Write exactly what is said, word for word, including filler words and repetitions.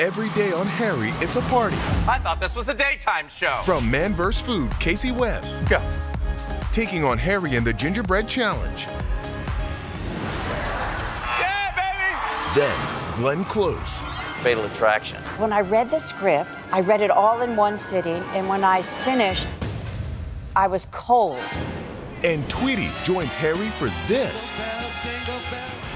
every day on Harry, it's a party. I thought this was a daytime show. From Man versus. Food, Casey Webb. Go. Taking on Harry in the Gingerbread Challenge. Yeah, baby! Then, Glenn Close. Fatal Attraction. When I read the script, I read it all in one sitting, and when I finished, I was cold. And Tweedy joins Harry for this.